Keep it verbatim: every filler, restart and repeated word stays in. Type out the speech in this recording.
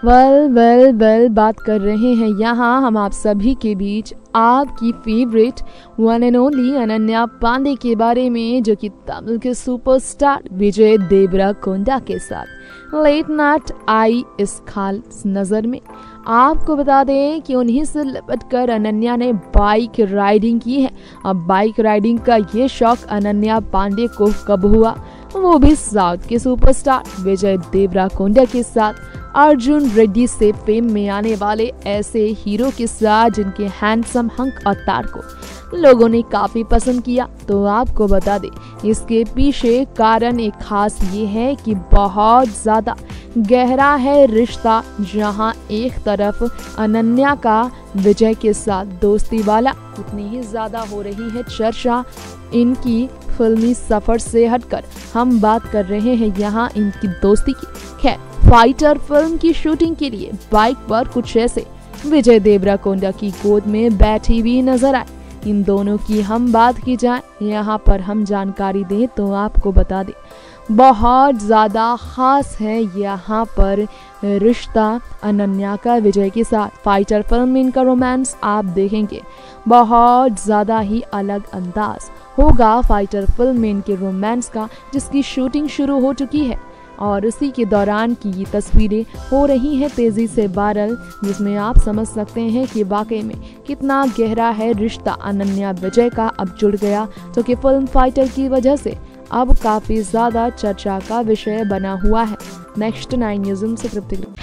Well well well बात कर रहे हैं यहाँ हम आप सभी के बीच आपकी favourite one and only Ananya Pandey के बारे में, जो कि तमिल के सुपरस्टार विजय देवराकोंडा के साथ लेट नाइट आई इस खास नजर में। आपको बता दें कि उन्हीं से लिपट कर अनन्या ने बाइक राइडिंग की है। अब बाइक राइडिंग का ये शौक अनन्या पांडे को कब हुआ, वो भी साउथ के सुपरस्टार विजय देवराकोंडा के साथ अर्जुन रेड्डी से फेम में आने वाले ऐसे हीरो के साथ जिनके हैंडसम हंक और तार को लोगों ने काफी पसंद किया। तो आपको बता दें इसके पीछे कारण एक खास ये है कि बहुत ज्यादा गहरा है रिश्ता, जहां एक तरफ अनन्या का विजय के साथ दोस्ती वाला, उतनी ही ज्यादा हो रही है चर्चा इनकी फिल्मी सफर से हटकर। हम बात कर रहे हैं यहाँ इनकी दोस्ती की। खैर, फाइटर फिल्म की शूटिंग के लिए बाइक पर कुछ ऐसे विजय देवराकोंडा की गोद में बैठी हुई नजर आए। इन दोनों की हम बात की जाए, यहाँ पर हम जानकारी दें तो आपको बता दें बहुत ज़्यादा खास है यहाँ पर रिश्ता अनन्या का विजय के साथ। फाइटर फिल्म में इनका रोमांस आप देखेंगे बहुत ज़्यादा ही अलग अंदाज होगा फाइटर फिल्म में इनके रोमांस का, जिसकी शूटिंग शुरू हो चुकी है और इसी के दौरान की ये तस्वीरें हो रही हैं तेजी से वायरल, जिसमें आप समझ सकते हैं कि वाकई में कितना गहरा है रिश्ता अनन्या विजय का अब जुड़ गया, जो कि फिल्म फाइटर की वजह से अब काफी ज्यादा चर्चा का विषय बना हुआ है। नेक्स्ट नाइन न्यूज़ से तृप्ति।